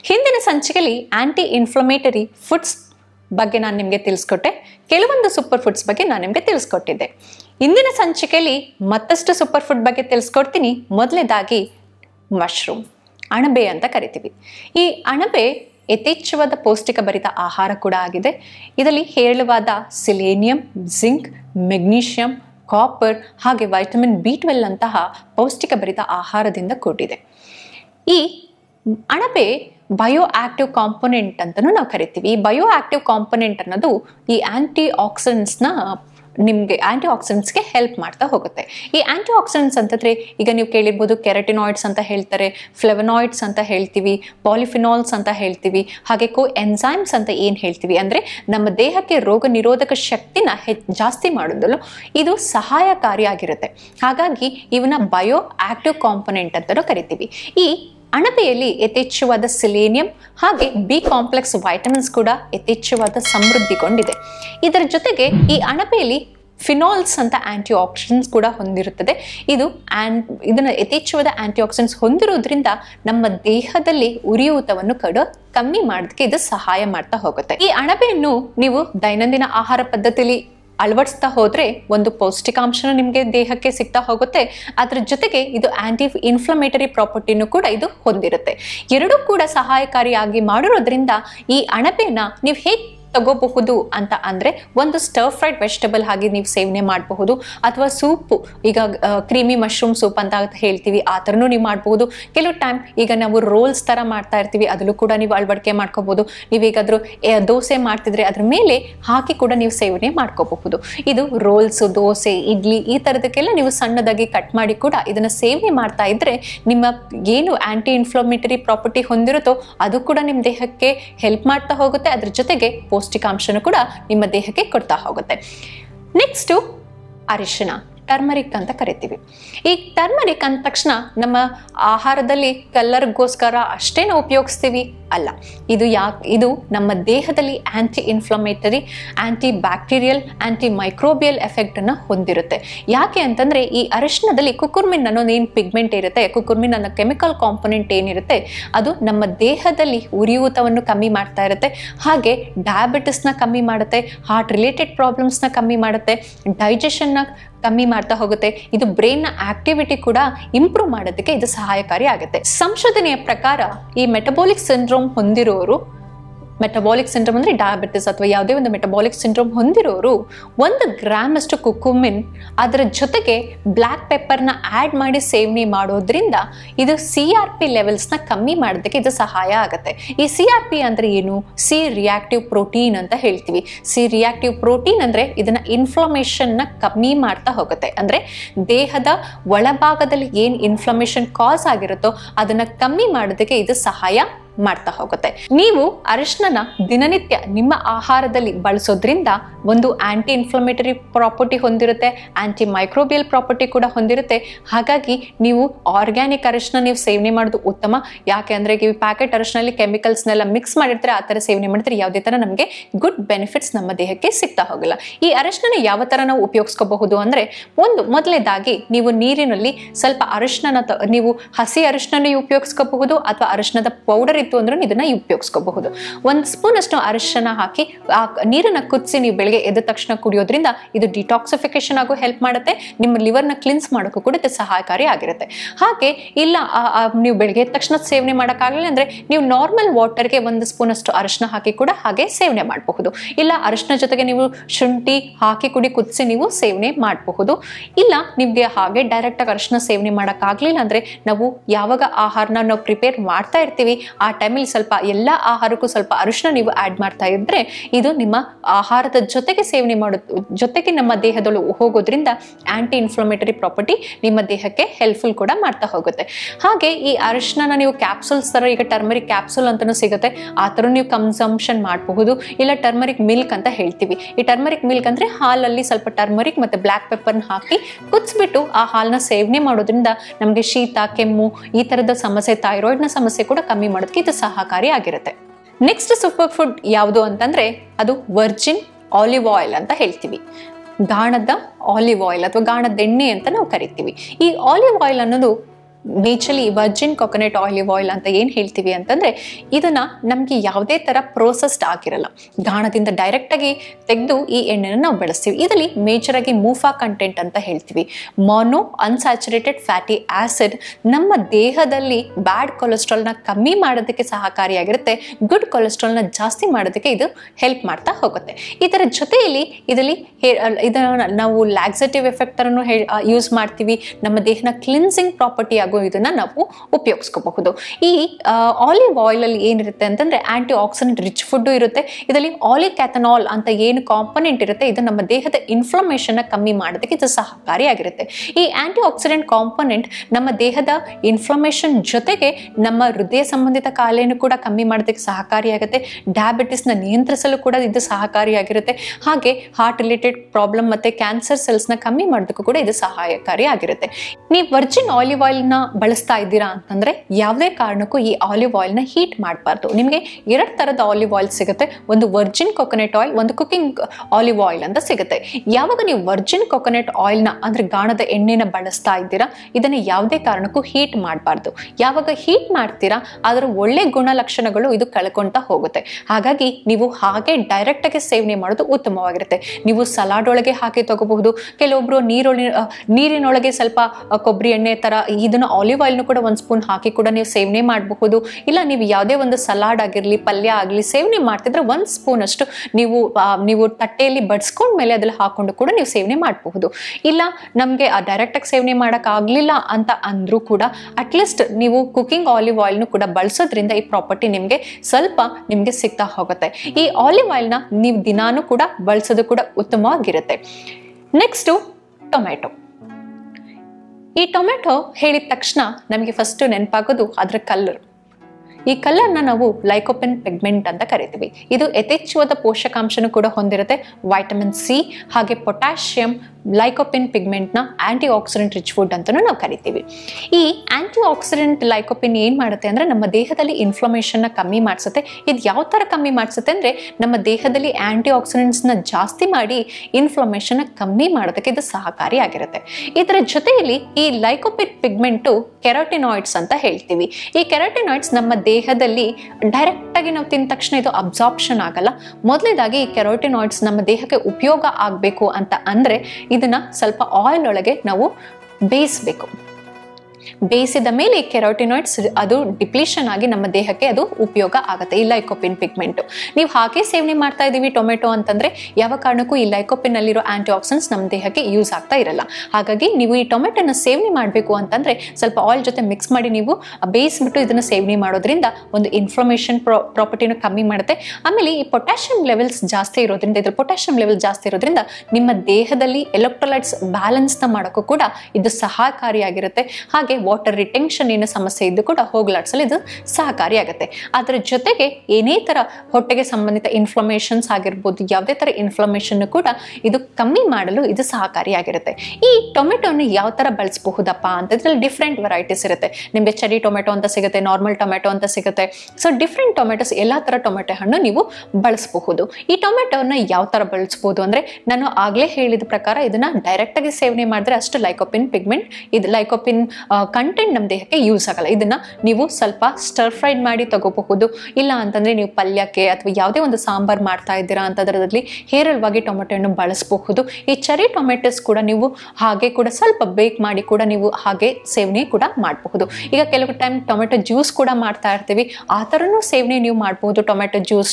ಹಿಂದಿನ ಸಂಚಿಕೆಯಲ್ಲಿ aunty inflammatory foods ಬಗ್ಗೆ ನಾನು ನಿಮಗೆ ತಿಳಿಸ್ಕೊಟ್ಟೆ. ಕೆಲವೊಂದು ಸೂಪರ್ ಫುಡ್ಸ್ ಬಗ್ಗೆ ನಾನು ನಿಮಗೆ ತಿಳಿಸ್ಕೊಟ್ಟಿದ್ದೆ. ಇಂದಿನ ಸಂಚಿಕೆಯಲ್ಲಿ ಮತ್ತಷ್ಟು ಸೂಪರ್ ಫುಡ್ ಬಗ್ಗೆ ತಿಳಿಸ್ಕೊಡ್ತೀನಿ. ಮೊದಲನೇದಾಗಿ ಮಶ್ರೂಮ್, ಅಣಬೆ ಅಂತ ಕರಿತೀವಿ. ಈ ಅಣಬೆ ಯಥೇಚ್ಛವಾದ ಪೌಷ್ಟಿಕ ಭರಿತ ಆಹಾರ ಕೂಡ ಆಗಿದೆ. ಇದರಲ್ಲಿ ಹೇರಳವಾದ ಸಿಲೇನಿಯಂ, ಜಿಂಕ್, ಮೆಗ್ನೀಷಿಯಂ, ಕಾಪರ್ ಹಾಗೆ ವೈಟಮಿನ್ B12 ಅಂತಹ ಪೌಷ್ಟಿಕ ಭರಿತ ಆಹಾರದಿಂದ ಕೂಡಿದೆ. ಈ ಅಣಬೆ ಬಯೋ ಆಕ್ಟಿವ್ ಕಾಂಪೊನೆಂಟ್ ಅಂತಲೂ ನಾವು ಕರಿತೀವಿ. ಈ ಬಯೋ ಆಕ್ಟಿವ್ ಕಾಂಪೊನೆಂಟ್ ಅನ್ನೋದು ಈ ಆಂಟಿ ಆಕ್ಸಿಡೆಂಟ್ಸ್ಗೆ ಹೆಲ್ಪ್ ಮಾಡ್ತಾ ಹೋಗುತ್ತೆ. ಈ ಆಂಟಿ ಆಕ್ಸಿಡೆಂಟ್ಸ್ ಅಂತಂದರೆ ಈಗ ನೀವು ಕೇಳಿರ್ಬೋದು, ಕೆರಟಿನಾಯ್ಡ್ಸ್ ಅಂತ ಹೇಳ್ತಾರೆ, ಫ್ಲೆವನಾಯ್ಡ್ಸ್ ಅಂತ ಹೇಳ್ತೀವಿ, ಪಾಲಿಫಿನಾಲ್ಸ್ ಅಂತ ಹೇಳ್ತೀವಿ, ಹಾಗೆ ಎಂಜೈಮ್ಸ್ ಅಂತ ಏನು ಹೇಳ್ತೀವಿ. ಅಂದರೆ ನಮ್ಮ ದೇಹಕ್ಕೆ ರೋಗ ನಿರೋಧಕ ಶಕ್ತಿನ ಜಾಸ್ತಿ ಮಾಡೋದಲ್ಲೂ ಇದು ಸಹಾಯಕಾರಿಯಾಗಿರುತ್ತೆ. ಹಾಗಾಗಿ ಇವನ್ನ ಬಯೋ ಆಕ್ಟಿವ್ ಕಾಂಪೊನೆಂಟ್ ಅಂತಲೂ ಕರಿತೀವಿ. ಈ ಅಣಬೆಯಲ್ಲಿ ಯಥೇಚ್ಛವಾದ ಸಿಲೇನಿಯಂ ಹಾಗೆ B ಕಾಂಪ್ಲೆಕ್ಸ್ ವೈಟಮಿನ್ಸ್ ಕೂಡ ಯಥೇಚ್ಛವಾದ ಸಮೃದ್ಧಿಗೊಂಡಿದೆ. ಇದರ ಜೊತೆಗೆ ಈ ಅಣಬೆಯಲ್ಲಿ ಫಿನಾಲ್ಸ್ ಅಂತ ಆಂಟಿ ಆಕ್ಸಿಡೆಂಟ್ಸ್ ಕೂಡ ಹೊಂದಿರುತ್ತದೆ. ಇದನ್ನು ಯಥೇಚ್ಛವಾದ ಆಂಟಿ ಆಕ್ಸಿಡೆಂಟ್ಸ್ ಹೊಂದಿರೋದ್ರಿಂದ ನಮ್ಮ ದೇಹದಲ್ಲಿ ಉರಿಯೂತವನ್ನು ಕಮ್ಮಿ ಮಾಡೋದಕ್ಕೆ ಇದು ಸಹಾಯ ಮಾಡ್ತಾ ಹೋಗುತ್ತೆ. ಈ ಅಣಬೆಯನ್ನು ನೀವು ದೈನಂದಿನ ಆಹಾರ ಪದ್ಧತಿಯಲ್ಲಿ ಅಳವಡಿಸ್ತಾ ಹೋದ್ರೆ ಒಂದು ಪೌಷ್ಟಿಕಾಂಶನೂ ನಿಮಗೆ ದೇಹಕ್ಕೆ ಸಿಗ್ತಾ ಹೋಗುತ್ತೆ. ಅದರ ಜೊತೆಗೆ ಇದು ಆಂಟಿ ಇನ್ಫ್ಲಮೇಟರಿ ಪ್ರಾಪರ್ಟಿನೂ ಕೂಡ ಇದು ಹೊಂದಿರುತ್ತೆ. ಎರಡೂ ಕೂಡ ಸಹಾಯಕಾರಿಯಾಗಿ ಮಾಡಿರೋದ್ರಿಂದ ಈ ಅಣಬೆನ ನೀವು ಹೇಗೆ ತಗೋಬಹುದು ಅಂತ ಅಂದರೆ, ಒಂದು ಸ್ಟರ್ ಫ್ರೈಡ್ ವೆಜಿಟಬಲ್ ಆಗಿ ನೀವು ಸೇವನೆ ಮಾಡಬಹುದು, ಅಥವಾ ಸೂಪು, ಈಗ ಕ್ರೀಮಿ ಮಶ್ರೂಮ್ ಸೂಪ್ ಅಂತ ಹೇಳ್ತೀವಿ, ಆ ಥರನೂ ನೀವು ಮಾಡಬಹುದು. ಕೆಲವು ಟೈಮ್ ಈಗ ನಾವು ರೋಲ್ಸ್ ಥರ ಮಾಡ್ತಾ ಇರ್ತೀವಿ, ಅದರಲ್ಲೂ ಕೂಡ ನೀವು ಅಳವಡಿಕೆ ಮಾಡ್ಕೋಬಹುದು. ನೀವೀಗಾದರೂ ದೋಸೆ ಮಾಡ್ತಿದ್ರೆ ಅದ್ರ ಮೇಲೆ ಹಾಕಿ ಕೂಡ ನೀವು ಸೇವನೆ ಮಾಡ್ಕೋಬಹುದು. ಇದು ರೋಲ್ಸು, ದೋಸೆ, ಇಡ್ಲಿ ಈ ಥರದಕ್ಕೆಲ್ಲ ನೀವು ಸಣ್ಣದಾಗಿ ಕಟ್ ಮಾಡಿ ಕೂಡ ಇದನ್ನು ಸೇವನೆ ಮಾಡ್ತಾ ಇದ್ರೆ ನಿಮ್ಮ ಏನು ಆಂಟಿ ಇನ್ಫ್ಲಮೇಟರಿ ಪ್ರಾಪರ್ಟಿ ಹೊಂದಿರುತ್ತೋ ಅದು ಕೂಡ ನಿಮ್ಮ ದೇಹಕ್ಕೆ ಹೆಲ್ಪ್ ಮಾಡ್ತಾ ಹೋಗುತ್ತೆ. ಅದ್ರ ಜೊತೆಗೆ ಪೌಷ್ಟಿಕಾಂಶನೂ ಕೂಡ ನಿಮ್ಮ ದೇಹಕ್ಕೆ ಕೊಡ್ತಾ ಹೋಗುತ್ತೆ. ನೆಕ್ಸ್ಟು ಅರಿಶಿನ, ಟರ್ಮರಿಕ್ ಅಂತ ಕರಿತೀವಿ. ಈ ಟರ್ಮರಿಕ್ ಅಂದ ತಕ್ಷಣ ನಮ್ಮ ಆಹಾರದಲ್ಲಿ ಕಲರ್ಗೋಸ್ಕರ ಅಷ್ಟೇ ನಾವು ಉಪಯೋಗಿಸ್ತೀವಿ ಅಲ್ಲ, ಇದು ನಮ್ಮ ದೇಹದಲ್ಲಿ anti inflammatory, anti bacterial, anti microbial effect ಅನ್ನು ಹೊಂದಿರುತ್ತೆ. ಯಾಕೆ ಅಂತಂದ್ರೆ ಈ ಅರಿಶಿನದಲ್ಲಿ ಕುಕುರ್ಮಿನ್ ಅನ್ನೋದು ಏನು ಪಿಗ್ಮೆಂಟ್ ಇರುತ್ತೆ, ಕುಕುರ್ಮಿನ್ ಅನ್ನೋ ಕೆಮಿಕಲ್ ಕಾಂಪೊನೆಂಟ್ ಏನಿರುತ್ತೆ ಅದು ನಮ್ಮ ದೇಹದಲ್ಲಿ ಉರಿಯೂತವನ್ನು ಕಮ್ಮಿ ಮಾಡ್ತಾ ಇರುತ್ತೆ. ಹಾಗೆ ಡಯಾಬಿಟಿಸ್ನ ಕಮ್ಮಿ ಮಾಡುತ್ತೆ, ಹಾರ್ಟ್ ರಿಲೇಟೆಡ್ ಪ್ರಾಬ್ಲಮ್ಸ್ನ ಕಮ್ಮಿ ಮಾಡುತ್ತೆ, ಡೈಜೆಷನ್ನ ಕಮ್ಮಿ ಮಾಡ್ತಾ ಹೋಗುತ್ತೆ. ಇದು ಬ್ರೈನ್ನ ಆಕ್ಟಿವಿಟಿ ಕೂಡ ಇಂಪ್ರೂವ್ ಮಾಡೋದಕ್ಕೆ ಇದು ಸಹಾಯಕಾರಿ ಆಗುತ್ತೆ. ಸಂಶೋಧನೆಯ ಪ್ರಕಾರ ಈ ಮೆಟಬಾಲಿಕ್ ಸಿಂಡ್ರೋಮ್ ಹೊಂದಿರೋರು, ಮೆಟಬಾಲಿಕ್ ಸಿಂಡ್ರೋಮ್ ಅಂದರೆ ಡಯಾಬಿಟಿಸ್ ಅಥವಾ ಯಾವುದೇ ಒಂದು ಮೆಟಬಾಲಿಕ್ ಸಿಂಡ್ರೋಮ್ ಹೊಂದಿರೋರು 1 ಗ್ರಾಮ್ ಅಷ್ಟು ಕುಕುಮಿನ್ ಅದರ ಜೊತೆಗೆ ಬ್ಲ್ಯಾಕ್ ಪೆಪ್ಪರ್ನ ಆ್ಯಡ್ ಮಾಡಿ ಸೇವನೆ ಮಾಡೋದ್ರಿಂದ ಇದು CRP ಲೆವೆಲ್ಸ್ನ ಕಮ್ಮಿ ಮಾಡೋದಕ್ಕೆ ಇದು ಸಹಾಯ ಆಗುತ್ತೆ. ಈ CRP ಅಂದರೆ ಏನು? ಸಿ ರಿಯಾಕ್ಟಿವ್ ಪ್ರೋಟೀನ್ ಅಂತ ಹೇಳ್ತೀವಿ. ಸಿ ರಿಯಾಕ್ಟಿವ್ ಪ್ರೋಟೀನ್ ಅಂದರೆ ಇದನ್ನ ಇನ್ಫ್ಲಮೇಷನ್ನ ಕಮ್ಮಿ ಮಾಡ್ತಾ ಹೋಗುತ್ತೆ. ಅಂದರೆ ದೇಹದ ಒಳಭಾಗದಲ್ಲಿ ಏನು ಇನ್ಫ್ಲಮೇಷನ್ ಕಾಸ್ ಆಗಿರುತ್ತೋ ಅದನ್ನ ಕಮ್ಮಿ ಮಾಡೋದಕ್ಕೆ ಇದು ಸಹಾಯ ಮಾಡ್ತಾ ಹೋಗುತ್ತೆ. ನೀವು ಅರಿಶಿನ ದಿನನಿತ್ಯ ನಿಮ್ಮ ಆಹಾರದಲ್ಲಿ ಬಳಸೋದ್ರಿಂದ ಒಂದು ಆಂಟಿ ಇನ್ಫ್ಲಮೇಟರಿ ಪ್ರಾಪರ್ಟಿ ಹೊಂದಿರುತ್ತೆ, ಆಂಟಿ ಮೈಕ್ರೋಬಿಯಲ್ ಪ್ರಾಪರ್ಟಿ ಕೂಡ ಹೊಂದಿರುತ್ತೆ. ಹಾಗಾಗಿ ನೀವು ಆರ್ಗ್ಯಾನಿಕ್ ಅರಿಶಿನ ನೀವು ಸೇವನೆ ಮಾಡೋದು ಉತ್ತಮ. ಯಾಕೆ ಅಂದರೆ ಈ ಪ್ಯಾಕೆಟ್ ಅರಿಶಿನಲ್ಲಿ ಕೆಮಿಕಲ್ಸ್ನೆಲ್ಲ ಮಿಕ್ಸ್ ಮಾಡಿರ್ತಾರೆ, ಆ ಥರ ಸೇವನೆ ಮಾಡಿದ್ರೆ ಯಾವುದೇ ಥರ ನಮಗೆ ಗುಡ್ ಬೆನಿಫಿಟ್ಸ್ ನಮ್ಮ ದೇಹಕ್ಕೆ ಸಿಗ್ತಾ ಹೋಗಲ್ಲ. ಈ ಅರಿಶಿನ ಯಾವ ಥರ ನಾವು ಉಪಯೋಗಿಸ್ಕೋಬಹುದು ಅಂದರೆ, ಮೊದಲನೇದಾಗಿ ನೀವು ನೀರಿನಲ್ಲಿ ಸ್ವಲ್ಪ ಅರಿಶಿನ ನೀವು ಹಸಿ ಅರಿಶಿನ ಉಪಯೋಗಿಸ್ಕೋಬಹುದು, ಅಥವಾ ಅರಿಶಿನದ ಪೌಡರ್ ಅಂದ್ರೆ ಇದನ್ನ ಉಪಯೋಗಿಸ್ಕೋಬಹುದು. 1 ಸ್ಪೂನ್ ಅಷ್ಟು ಅರಿಶಿನ ಹಾಕಿ ಆ ನೀರನ್ನ ಕುದಿಸಿ ನೀವು ಬೆಳಗ್ಗೆ ಎದ್ದ ತಕ್ಷಣ ಕುಡಿಯೋದ್ರಿಂದ ಇದು ಡಿಟಾಕ್ಸಿಫಿಕೇಶನ್ ಆಗೋ ಹೆಲ್ಪ್ ಮಾಡುತ್ತೆ. ನಿಮ್ಮ ಲಿವರ್ನ ಕ್ಲಿನ್ಸ್ ಮಾಡೋಕ್ಕೂ ಕೂಡ ಇದು ಸಹಾಯಕಾರಿ ಆಗಿರುತ್ತೆ. ಹಾಗೆ ಇಲ್ಲ ನೀವು ಬೆಳಗ್ಗೆ ಎದ್ದ ತಕ್ಷಣ ಸೇವನೆ ಮಾಡೋಕ್ಕಾಗಲಿಲ್ಲ ಅಂದ್ರೆ ನೀವು ನಾರ್ಮಲ್ ವಾಟರ್ಗೆ 1 ಸ್ಪೂನ್ ಅಷ್ಟು ಅರಿಶಿನ ಹಾಕಿ ಕೂಡ ಹಾಗೆ ಸೇವನೆ ಮಾಡಬಹುದು. ಇಲ್ಲ ಅರಿಶಿನ ಜೊತೆಗೆ ನೀವು ಶುಂಠಿ ಹಾಕಿ ಕುದಿಸಿ ನೀವು ಸೇವನೆ ಮಾಡಬಹುದು. ಇಲ್ಲ ನಿಮಗೆ ಹಾಗೆ ಡೈರೆಕ್ಟ್ ಆಗಿ ಅರಿಶಿನ ಸೇವನೆ ಮಾಡೋಕ್ಕಾಗಲಿಲ್ಲ ಅಂದ್ರೆ ನಾವು ಯಾವಾಗ ಆಹಾರನ ನಾವು ಪ್ರಿಪೇರ್ ಮಾಡ್ತಾ ಇರ್ತೀವಿ ಆ ಟೈಮಲ್ಲಿ ಸ್ವಲ್ಪ ಎಲ್ಲ ಆಹಾರಕ್ಕೂ ಸ್ವಲ್ಪ ಅರಿಶಿನ ನೀವು ಆ್ಯಡ್ ಮಾಡ್ತಾ ಇದ್ರೆ ಇದು ನಿಮ್ಮ ಆಹಾರದ ಜೊತೆಗೆ ಸೇವನೆ ಜೊತೆಗೆ ನಮ್ಮ ದೇಹದೊಳಗೆ ಹೋಗೋದ್ರಿಂದ ಆಂಟಿ ಇನ್ಫ್ಲಮೇಟರಿ ಪ್ರಾಪರ್ಟಿ ನಿಮ್ಮ ದೇಹಕ್ಕೆ ಹೆಲ್ಪ್ಫುಲ್ ಕೂಡ ಮಾಡ್ತಾ ಹೋಗುತ್ತೆ. ಹಾಗೆ ಈ ಅರಿಶಿನ ನೀವು ಕ್ಯಾಪ್ಸೂಲ್ಸ್ ಥರ, ಈಗ ಟರ್ಮರಿಕ್ ಕ್ಯಾಪ್ಸೂಲ್ ಅಂತಲೂ ಸಿಗುತ್ತೆ, ಆ ಥರ ನೀವು ಕನ್ಸಂಪ್ಷನ್ ಮಾಡಬಹುದು. ಇಲ್ಲ ಟರ್ಮರಿಕ್ ಮಿಲ್ಕ್ ಅಂತ ಹೇಳ್ತೀವಿ. ಈ ಟರ್ಮರಿಕ್ ಮಿಲ್ಕ್ ಅಂದರೆ ಹಾಲಲ್ಲಿ ಸ್ವಲ್ಪ ಟರ್ಮರಿಕ್ ಮತ್ತು ಬ್ಲ್ಯಾಕ್ ಪೆಪ್ಪರ್ನ ಹಾಕಿ ಕುದಿಸ್ಬಿಟ್ಟು ಆ ಹಾಲನ್ನ ಸೇವನೆ ಮಾಡೋದ್ರಿಂದ ನಮಗೆ ಶೀತ, ಕೆಮ್ಮು ಈ ಥರದ ಸಮಸ್ಯೆ, ಥೈರಾಯ್ಡ್ನ ಸಮಸ್ಯೆ ಕೂಡ ಕಮ್ಮಿ ಮಾಡೋದಕ್ಕೆ ಇದು ಸಹಕಾರಿ ಆಗಿರುತ್ತೆ. ನೆಕ್ಸ್ಟ್ ಸೂಪರ್ ಫುಡ್ ಯಾವುದು ಅಂತಂದ್ರೆ ಅದು ವರ್ಜಿನ್ ಆಲಿವ್ ಆಯಿಲ್ ಅಂತ ಹೇಳ್ತೀವಿ. ಗಾಣದ ಆಲಿವ್ ಆಯಿಲ್ ಅಥವಾ ಗಾಣದ ಎಣ್ಣೆ ಅಂತ ನಾವು ಕರಿತೀವಿ. ಈ ಆಲಿವ್ ಆಯಿಲ್ ಅನ್ನೋದು majorly virgin coconut olive oil ಅಂತ ಏನು ಹೇಳ್ತೀವಿ ಅಂತಂದರೆ ಇದನ್ನು ನಮಗೆ ಯಾವುದೇ ಥರ ಪ್ರೋಸೆಸ್ಡ್ ಆಗಿರಲ್ಲ, ಗಾಣದಿಂದ ಡೈರೆಕ್ಟಾಗಿ ತೆಗೆದು ಈ ಎಣ್ಣೆನ ನಾವು ಬಳಸ್ತೀವಿ. ಇದರಲ್ಲಿ ಮೇಜರಾಗಿ ಮೂಫಾ ಕಂಟೆಂಟ್ ಅಂತ ಹೇಳ್ತೀವಿ. ಮೊನೋ ಅನ್ಸ್ಯಾಚುರೇಟೆಡ್ ಫ್ಯಾಟಿ ಆಸಿಡ್ ನಮ್ಮ ದೇಹದಲ್ಲಿ ಬ್ಯಾಡ್ ಕೊಲೆಸ್ಟ್ರಾಲ್ನ ಕಮ್ಮಿ ಮಾಡೋದಕ್ಕೆ ಸಹಕಾರಿಯಾಗಿರುತ್ತೆ, ಗುಡ್ ಕೊಲೆಸ್ಟ್ರಾಲ್ನ ಜಾಸ್ತಿ ಮಾಡೋದಕ್ಕೆ ಇದು ಹೆಲ್ಪ್ ಮಾಡ್ತಾ ಹೋಗುತ್ತೆ. ಇದರ ಜೊತೆಯಲ್ಲಿ ಇದನ್ನು ನಾವು ಲ್ಯಾಕ್ಸೇಟಿವ್ ಎಫೆಕ್ಟ್ ಥರನೂ ಯೂಸ್ ಮಾಡ್ತೀವಿ. ನಮ್ಮ ದೇಹನ ಕ್ಲಿನ್ಸಿಂಗ್ ಪ್ರಾಪರ್ಟಿ ಆಗೋ ಇದನ್ನು ನಾವು ಉಪಯೋಗಿಸ್ಕೋಬಹುದು. ಈ ಆಲಿವ್ ಆಯಿಲಲ್ಲಿ ಏನಿರುತ್ತೆ ಅಂತಂದರೆ ಆ್ಯಂಟಿ ಆಕ್ಸಿಡೆಂಟ್ ರಿಚ್ ಫುಡ್ಡು ಇರುತ್ತೆ. ಇದರಲ್ಲಿ ಆಲಿಕ್ಯಾಥನಾಲ್ ಅಂತ ಏನು ಕಾಂಪೊನೆಂಟ್ ಇರುತ್ತೆ ಇದು ನಮ್ಮ ದೇಹದ ಇನ್ಫ್ಲಮೇಷನ್ನ ಕಮ್ಮಿ ಮಾಡೋದಕ್ಕೆ ಇದು ಸಹಕಾರಿಯಾಗಿರುತ್ತೆ. ಈ ಆ್ಯಂಟಿ ಆಕ್ಸಿಡೆಂಟ್ ಕಾಂಪೊನೆಂಟ್ ನಮ್ಮ ದೇಹದ ಇನ್ಫ್ಲಮೇಷನ್ ಜೊತೆಗೆ ನಮ್ಮ ಹೃದಯ ಸಂಬಂಧಿತ ಕಾಯಿಲೆಯನ್ನು ಕೂಡ ಕಮ್ಮಿ ಮಾಡೋದಕ್ಕೆ ಸಹಕಾರಿಯಾಗುತ್ತೆ. ಡಯಾಬಿಟಿಸ್ನ ನಿಯಂತ್ರಿಸಲು ಕೂಡ ಇದು ಸಹಕಾರಿಯಾಗಿರುತ್ತೆ. ಹಾಗೆ ಹಾರ್ಟ್ ರಿಲೇಟೆಡ್ ಪ್ರಾಬ್ಲಮ್ ಮತ್ತು ಕ್ಯಾನ್ಸರ್ ಸೆಲ್ಸ್ನ ಕಮ್ಮಿ ಮಾಡೋದಕ್ಕೂ ಕೂಡ ಇದು ಸಹಾಯಕಾರಿಯಾಗಿರುತ್ತೆ. ನೀವು ವರ್ಜಿನ್ ಆಲಿವ್ ಆಯಿಲ್ನ ಬಳಸ್ತಾ ಇದ್ದೀರಾ ಅಂತಂದರೆ ಯಾವುದೇ ಕಾರಣಕ್ಕೂ ಈ ಆಲಿವ್ ಆಯಿಲ್ನ ಹೀಟ್ ಮಾಡಬಾರ್ದು. ನಿಮಗೆ 2 ಥರದ ಆಲಿವ್ ಆಯಿಲ್ ಸಿಗುತ್ತೆ, ಒಂದು ವರ್ಜಿನ್ ಕೊಕೊನಟ್ ಆಯಿಲ್, ಒಂದು ಕುಕಿಂಗ್ ಆಲಿವ್ ಆಯಿಲ್ ಅಂತ ಸಿಗುತ್ತೆ. ಯಾವಾಗ ನೀವು ವರ್ಜಿನ್ ಕೊಕೊನಟ್ ಆಯಿಲ್ನ ಅಂದರೆ ಗಾಣದ ಎಣ್ಣೆನ ಬಳಸ್ತಾ ಇದ್ದೀರಾ ಇದನ್ನು ಯಾವುದೇ ಕಾರಣಕ್ಕೂ ಹೀಟ್ ಮಾಡಬಾರ್ದು. ಯಾವಾಗ ಹೀಟ್ ಮಾಡ್ತೀರಾ ಅದರ ಒಳ್ಳೆ ಗುಣಲಕ್ಷಣಗಳು ಇದು ಕಳ್ಕೊಳ್ತಾ ಹೋಗುತ್ತೆ. ಹಾಗಾಗಿ ನೀವು ಹಾಗೆ ಡೈರೆಕ್ಟಾಗಿ ಸೇವನೆ ಮಾಡೋದು ಉತ್ತಮವಾಗಿರುತ್ತೆ. ನೀವು ಸಲಾಡ್ ಒಳಗೆ ಹಾಕಿ ತಗೋಬಹುದು, ಕೆಲವೊಬ್ರು ನೀರಿನೊಳಗೆ ಸ್ವಲ್ಪ ಕೊಬ್ಬರಿ ಎಣ್ಣೆ ಥರ ಇದನ್ನು ಆಲಿವ್ ಆಯಿಲ್ನು ಕೂಡ 1 ಸ್ಪೂನ್ ಹಾಕಿ ಕೂಡ ನೀವು ಸೇವನೆ ಮಾಡಬಹುದು. ಇಲ್ಲ ನೀವು ಯಾವುದೇ ಒಂದು ಸಲಾಡ್ ಆಗಿರಲಿ ಪಲ್ಯ ಆಗಲಿ ಸೇವನೆ ಮಾಡ್ತಿದ್ರೆ 1 ಸ್ಪೂನ್ ಅಷ್ಟು ನೀವು ತಟ್ಟೆಯಲ್ಲಿ ಬಡಿಸ್ಕೊಂಡ ಮೇಲೆ ಅದ್ರಲ್ಲಿ ಹಾಕೊಂಡು ಕೂಡ ನೀವು ಸೇವನೆ ಮಾಡಬಹುದು. ಇಲ್ಲ ನಮಗೆ ಡೈರೆಕ್ಟಾಗಿ ಸೇವನೆ ಮಾಡೋಕ್ಕಾಗಲಿಲ್ಲ ಅಂತ ಅಂದರೂ ಕೂಡ ಅಟ್ಲೀಸ್ಟ್ ನೀವು ಕುಕಿಂಗ್ ಆಲಿವ್ ಆಯಿಲ್ನು ಕೂಡ ಬಳಸೋದ್ರಿಂದ ಈ ಪ್ರಾಪರ್ಟಿ ನಿಮಗೆ ಸಿಗ್ತಾ ಹೋಗುತ್ತೆ. ಈ ಆಲಿವ್ ಆಯಿಲ್ನ ನೀವು ದಿನಾನೂ ಕೂಡ ಬಳಸೋದು ಕೂಡ ಉತ್ತಮವಾಗಿರುತ್ತೆ. Next tomato. ಈ ಟೊಮೆಟೊ ಹೇಳಿದ ತಕ್ಷಣ ನಮಗೆ ಫಸ್ಟ್ ನೆನಪಾಗೋದು ಅದರ ಕಲರ್. ಈ ಕಲರ್ನ ನಾವು ಲೈಕೋಪೆನ್ ಪಿಗ್ಮೆಂಟ್ ಅಂತ ಕರಿತೀವಿ. ಇದು ಯಥೇಚ್ಛವಾದ ಪೋಷಕಾಂಶನೂ ಕೂಡ ಹೊಂದಿರುತ್ತೆ, ವೈಟಮಿನ್ ಸಿ ಹಾಗೆ ಪೊಟ್ಯಾಷಿಯಂ. ಲೈಕೋಪಿನ್ ಪಿಗ್ಮೆಂಟ್ನ ಆ್ಯಂಟಿ ಆಕ್ಸಿಡೆಂಟ್ ರಿಚ್ ಫುಡ್ ಅಂತಲೂ ನಾವು ಕರಿತೀವಿ. ಈ ಆ್ಯಂಟಿ ಆಕ್ಸಿಡೆಂಟ್ ಲೈಕೋಪಿನ್ ಏನು ಮಾಡುತ್ತೆ ಅಂದರೆ ನಮ್ಮ ದೇಹದಲ್ಲಿ ಇನ್ಫ್ಲಮೇಷನ್ನ ಕಮ್ಮಿ ಮಾಡಿಸುತ್ತೆ. ಇದು ಯಾವ ಥರ ಕಮ್ಮಿ ಮಾಡಿಸುತ್ತೆ ಅಂದರೆ ನಮ್ಮ ದೇಹದಲ್ಲಿ ಆ್ಯಂಟಿ ಆಕ್ಸಿಡೆಂಟ್ಸ್ನ ಜಾಸ್ತಿ ಮಾಡಿ ಇನ್ಫ್ಲಮೇಷನ್ನ ಕಮ್ಮಿ ಮಾಡೋದಕ್ಕೆ ಇದು ಸಹಕಾರಿಯಾಗಿರುತ್ತೆ. ಇದರ ಜೊತೆಯಲ್ಲಿ ಈ ಲೈಕೋಪಿನ್ ಪಿಗ್ಮೆಂಟು ಕೆರಾಟಿನಾಯ್ಡ್ಸ್ ಅಂತ ಹೇಳ್ತೀವಿ. ಈ ಕೆರಾಟಿನಾಯ್ಡ್ಸ್ ನಮ್ಮ ದೇಹದಲ್ಲಿ ಡೈರೆಕ್ಟಾಗಿ ನಾವು ತಿಂದ ತಕ್ಷಣ ಇದು ಅಬ್ಸಾರ್ಪ್ಷನ್ ಆಗಲ್ಲ. ಮೊದಲನೇದಾಗಿ ಈ ಕೆರಾಟಿನಾಯ್ಡ್ಸ್ ನಮ್ಮ ದೇಹಕ್ಕೆ ಉಪಯೋಗ ಆಗಬೇಕು ಅಂತ ಅಂದರೆ ಇದನ್ನ ಸ್ವಲ್ಪ ಆಯಿಲ್ ಒಳಗೆ ನಾವು ಬೇಯಿಸಬೇಕು. ಬೇಯಿಸಿದ ಮೇಲೆ ಕೆರಾಟಿನಾಯ್ಡ್ಸ್ ಅದು ಡಿಪ್ಲೀಷನ್ ಆಗಿ ನಮ್ಮ ದೇಹಕ್ಕೆ ಅದು ಉಪಯೋಗ ಆಗುತ್ತೆ. ಈ ಲೈಕೋಪಿನ್ ಪಿಗ್ಮೆಂಟು ನೀವು ಹಾಗೆ ಸೇವನೆ ಮಾಡ್ತಾ ಇದ್ದೀವಿ ಟೊಮೆಟೊ ಅಂತಂದರೆ ಯಾವ ಕಾರಣಕ್ಕೂ ಈ ಲೈಕೋಪಿನ್ನಲ್ಲಿರೋ ಆ್ಯಂಟಿ ಆಕ್ಸಿಡೆಂಟ್ಸ್ ನಮ್ಮ ದೇಹಕ್ಕೆ ಯೂಸ್ ಆಗ್ತಾ ಇರಲ್ಲ. ಹಾಗಾಗಿ ನೀವು ಈ ಟೊಮೆಟೊನ ಸೇವನೆ ಮಾಡಬೇಕು ಅಂತಂದರೆ ಸ್ವಲ್ಪ ಆಯಿಲ್ ಜೊತೆ ಮಿಕ್ಸ್ ಮಾಡಿ ನೀವು ಬೇಯಿಸ್ಬಿಟ್ಟು ಇದನ್ನು ಸೇವನೆ ಮಾಡೋದ್ರಿಂದ ಒಂದು ಇನ್ಫ್ಲಮೇಷನ್ ಪ್ರಾಪರ್ಟಿನ ಕಮ್ಮಿ ಮಾಡುತ್ತೆ. ಆಮೇಲೆ ಈ ಪೊಟ್ಯಾಷಿಯಂ ಲೆವೆಲ್ಸ್ ಜಾಸ್ತಿ ಇರೋದ್ರಿಂದ ಪೊಟ್ಯಾಷಿಯಂ ಲೆವೆಲ್ ಜಾಸ್ತಿ ಇರೋದ್ರಿಂದ ನಿಮ್ಮ ದೇಹದಲ್ಲಿ ಎಲೆಕ್ಟ್ರೋಲೈಟ್ಸ್ ಬ್ಯಾಲೆನ್ಸ್ನ ಮಾಡೋಕ್ಕೂ ಕೂಡ ಇದು ಸಹಕಾರಿಯಾಗಿರುತ್ತೆ. ಹಾಗೆ ವಾಟರ್ ರಿಟೆನ್ಷನ್ ಏನೋ ಸಮಸ್ಯೆ ಇದ್ದು ಕೂಡ ಹೋಗಲಾಡಿಸಲು ಇದು ಸಹಕಾರಿಯಾಗುತ್ತೆ. ಅದರ ಜೊತೆಗೆ ಏನೇ ಥರ ಹೊಟ್ಟೆಗೆ ಸಂಬಂಧಿತ ಇನ್ಫ್ಲಮೇಷನ್ಸ್ ಆಗಿರ್ಬೋದು, ಯಾವುದೇ ಥರ ಇನ್ಫ್ಲಮೇಷನ್ ಕೂಡ ಇದು ಕಮ್ಮಿ ಮಾಡಲು ಇದು ಸಹಕಾರಿಯಾಗಿರುತ್ತೆ. ಈ ಟೊಮೆಟೊನ ಯಾವ ಥರ ಬಳಸಬಹುದಪ್ಪ ಅಂತ ಇದ್ರಲ್ಲಿ ಡಿಫ್ರೆಂಟ್ ವೆರೈಟೀಸ್ ಇರುತ್ತೆ. ನಿಮಗೆ ಚೆರಿ ಟೊಮೆಟೊ ಅಂತ ಸಿಗುತ್ತೆ, ನಾರ್ಮಲ್ ಟೊಮೆಟೊ ಅಂತ ಸಿಗುತ್ತೆ. ಸೊ ಡಿಫ್ರೆಂಟ್ ಟೊಮೆಟೊಸ್ ಎಲ್ಲ ಥರ ಟೊಮೆಟೊ ಹಣ್ಣು ನೀವು ಬಳಸಬಹುದು. ಈ ಟೊಮೆಟೊನ ಯಾವ ಥರ ಬಳಸ್ಬೋದು ಅಂದರೆ ನಾನು ಆಗಲೇ ಹೇಳಿದ ಪ್ರಕಾರ ಇದನ್ನು ಡೈರೆಕ್ಟಾಗಿ ಸೇವನೆ ಮಾಡಿದ್ರೆ ಅಷ್ಟು ಲೈಕೋಪಿನ್ ಪಿಗ್ಮೆಂಟ್ ಇದು ಲೈಕೋಪಿನ್ ಕಂಟೆಂಟ್ ನಮ್ಮ ದೇಹಕ್ಕೆ ಯೂಸ್ ಆಗಲ್ಲ. ಇದನ್ನ ನೀವು ಸ್ವಲ್ಪ ಸ್ಟರ್ ಫ್ರೈಡ್ ಮಾಡಿ ತಗೋಬಹುದು. ಇಲ್ಲ ಅಂತಂದ್ರೆ ನೀವು ಪಲ್ಯಕ್ಕೆ ಅಥವಾ ಯಾವುದೇ ಒಂದು ಸಾಂಬಾರ್ ಮಾಡ್ತಾ ಇದ್ದೀರಾ ಅಂತದ್ರಲ್ಲಿ ಹೇರಳವಾಗಿ ಟೊಮೆಟೊಯನ್ನು ಬಳಸಬಹುದು. ಈ ಚೆರಿ ಟೊಮೆಟೊಸ್ ಕೂಡ ನೀವು ಹಾಗೆ ಕೂಡ ಸ್ವಲ್ಪ ಬೇಕ್ ಮಾಡಿ ಕೂಡ ನೀವು ಹಾಗೆ ಸೇವನೆ ಕೂಡ ಮಾಡಬಹುದು. ಈಗ ಕೆಲವು ಟೈಮ್ ಟೊಮೆಟೊ ಜ್ಯೂಸ್ ಕೂಡ ಮಾಡ್ತಾ ಇರ್ತೀವಿ, ಆ ಥರನೂ ಸೇವನೆ ನೀವು ಮಾಡಬಹುದು. ಟೊಮೆಟೊ ಜ್ಯೂಸ್,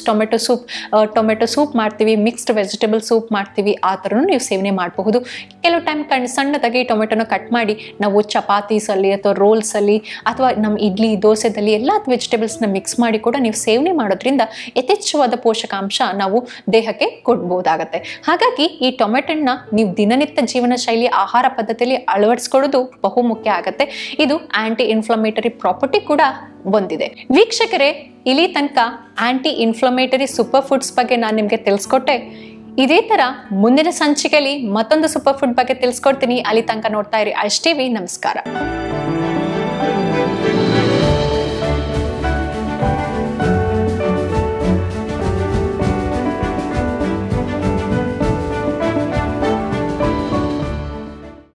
ಟೊಮೆಟೊ ಸೂಪ್ ಮಾಡ್ತೀವಿ, ಮಿಕ್ಸ್ಡ್ ವೆಜಿಟೇಬಲ್ ಸೂಪ್ ಮಾಡ್ತೀವಿ, ಆ ಥರನೂ ನೀವು ಸೇವನೆ ಮಾಡಬಹುದು. ಕೆಲವು ಟೈಮ್ ಸಣ್ಣದಾಗಿ ಟೊಮೆಟೊನ ಕಟ್ ಮಾಡಿ ನಾವು ಚಪಾತೀಸಲ್ಲಿ ಅಥವಾ ರೋಲ್ಸಲ್ಲಿ ಅಥವಾ ನಮ್ಮ ಇಡ್ಲಿ ದೋಸೆದಲ್ಲಿ ಎಲ್ಲ ವೆಜಿಟೇಬಲ್ಸ್ನ ಮಿಕ್ಸ್ ಮಾಡಿ ಕೂಡ ನೀವು ಸೇವನೆ ಮಾಡೋದ್ರಿಂದ ಯಥೇಚ್ಛವಾದ ಪೋಷಕಾಂಶ ನಾವು ದೇಹಕ್ಕೆ ಕೊಡ್ಬೋದಾಗತ್ತೆ. ಹಾಗಾಗಿ ಈ ಟೊಮೆಟೊನ ನೀವು ದಿನನಿತ್ಯ ಜೀವನ ಶೈಲಿ ಆಹಾರ ಪದ್ಧತಿಯಲ್ಲಿ ಅಳವಡಿಸ್ಕೊಳ್ಳೋದು ಬಹುಮುಖ್ಯ ಆಗುತ್ತೆ. ಇದು ಆಂಟಿ ಇನ್ಫ್ಲಮೇಟರಿ ಪ್ರಾಪರ್ಟಿ ಕೂಡ ಹೊಂದಿದೆ. ವೀಕ್ಷಕರೇ, ಇಲ್ಲಿ ತನಕ ಆಂಟಿ ಇನ್ಫ್ಲಮೇಟರಿ ಸೂಪರ್ ಫುಡ್ಸ್ ಬಗ್ಗೆ ನಾನು ನಿಮಗೆ ತಿಳಿಸ್ಕೊಟ್ಟೆ. ಇದೇ ತರ ಮುಂದಿನ ಸಂಚಿಕೆಯಲ್ಲಿ ಮತ್ತೊಂದು ಸೂಪರ್ ಫುಡ್ ಬಗ್ಗೆ ತಿಳಿಸ್ಕೊಡ್ತೀನಿ. ಅಲ್ಲಿ ತನಕ ನೋಡ್ತಾ ಇರಿ ಐಶ್ ಟಿವಿ. ನಮಸ್ಕಾರ.